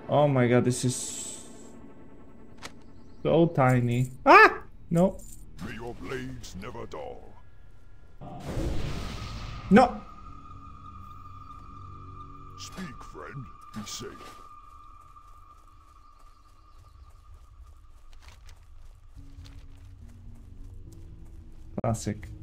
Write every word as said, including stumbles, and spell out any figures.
Oh my god, this is so tiny. Ah! No. May your blades never dull. No! Speak, friend. Be safe. Classic.